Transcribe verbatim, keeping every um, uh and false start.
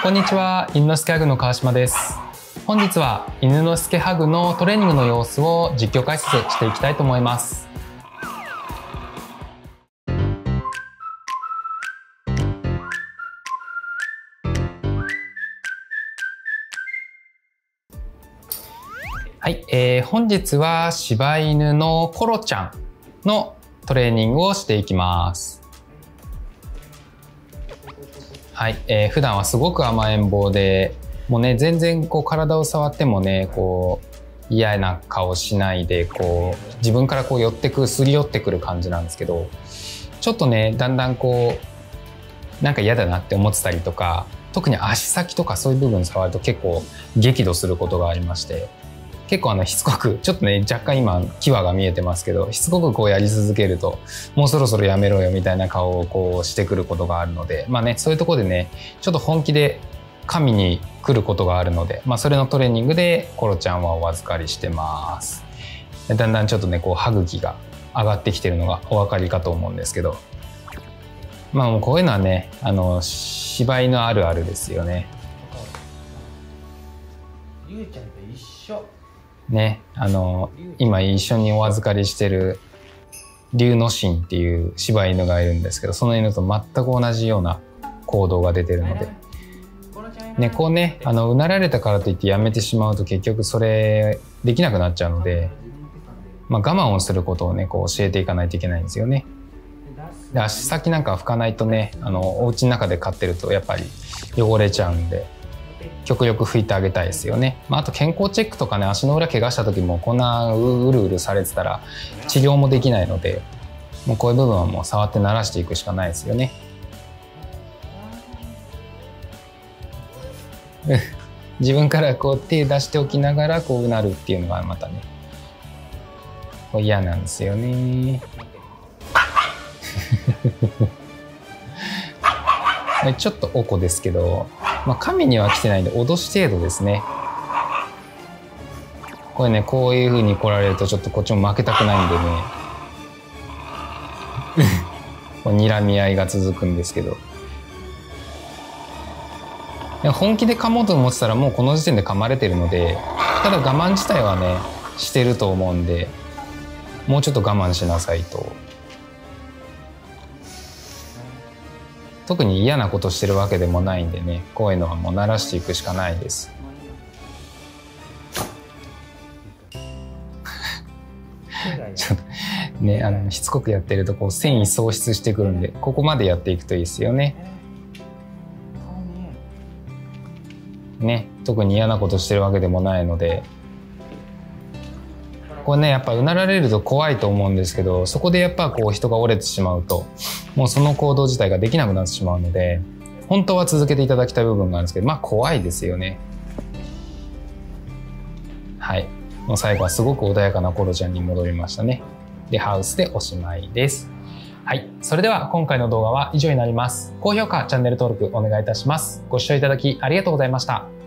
こんにちは、犬の助ハグの川島です。本日は犬の助ハグのトレーニングの様子を実況解説していきたいと思います。はい、えー、本日は柴犬のコロちゃんのトレーニングをしていきます。はい、えー、普段はすごく甘えん坊で、もうね全然こう体を触ってもねこう嫌な顔しないでこう自分からこう寄ってくすり寄ってくる感じなんですけど、ちょっとねだんだんこうなんか嫌だなって思ってたりとか、特に足先とかそういう部分触ると結構激怒することがありまして、結構あのしつこくちょっとね若干今際が見えてますけど、しつこくこうやり続けるともうそろそろやめろよみたいな顔をこうしてくることがあるので、まあねそういうところでねちょっと本気で噛みに来ることがあるので、まあ、それのトレーニングでコロちゃんはお預かりしてます。だんだんちょっとねこう歯茎が上がってきてるのがお分かりかと思うんですけど、まあもうこういうのはねあの柴犬あるあるですよね。 りゅうちゃんと一緒ね、あの今一緒にお預かりしてる龍之進っていう柴犬がいるんですけど、その犬と全く同じような行動が出てるので、ね、こうねあのうなられたからといってやめてしまうと結局それできなくなっちゃうので、まあ、我慢をすることをねこう教えていかないといけないんですよね。で足先なんか拭かないとね、あのお家の中で飼ってるとやっぱり汚れちゃうんで極力拭いてあげたいですよね。まあ、あと健康チェックとかね、足の裏怪我した時もこんなうるうるされてたら治療もできないので、もうこういう部分はもう触って慣らしていくしかないですよね。自分からこう手出しておきながらこうなるっていうのがまたねこう嫌なんですよね。ちょっとおこですけど、まあ、神には来てないんで脅し程度ですね。これねこういう風に来られるとちょっとこっちも負けたくないんでねこう睨み合いが続くんですけど、本気で噛もうと思ってたらもうこの時点で噛まれてるので、ただ我慢自体はねしてると思うんで、もうちょっと我慢しなさいと。特に嫌なことしてるわけでもないんでね、こういうのはもう慣らしていくしかないです。ちょっとねあのしつこくやってるとこう繊維喪失してくるんで、ここまでやっていくといいですよね。ね、特に嫌なことしてるわけでもないので、これねやっぱうなられると怖いと思うんですけど、そこでやっぱこう人が折れてしまうともうその行動自体ができなくなってしまうので、本当は続けていただきたい部分があるんですけど、まあ怖いですよね。はい、もう最後はすごく穏やかなコロちゃんに戻りましたね。でハウスでおしまいです。はい、それでは今回の動画は以上になります。高評価、チャンネル登録お願いいたします。ご視聴いただきありがとうございました。